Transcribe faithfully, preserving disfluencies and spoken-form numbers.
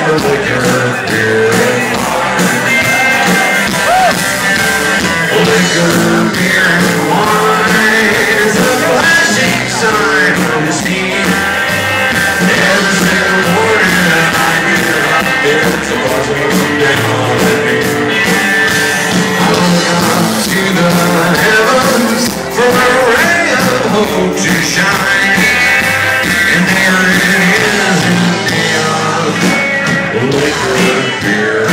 liquor, beer, and wine. Liquor, beer, and wine is a flashing sign on the scene. Every single morning I get up, it's a bottle down at me. I look up to the heavens for a ray of hope to shine, and there it is in neon, liquor, beer,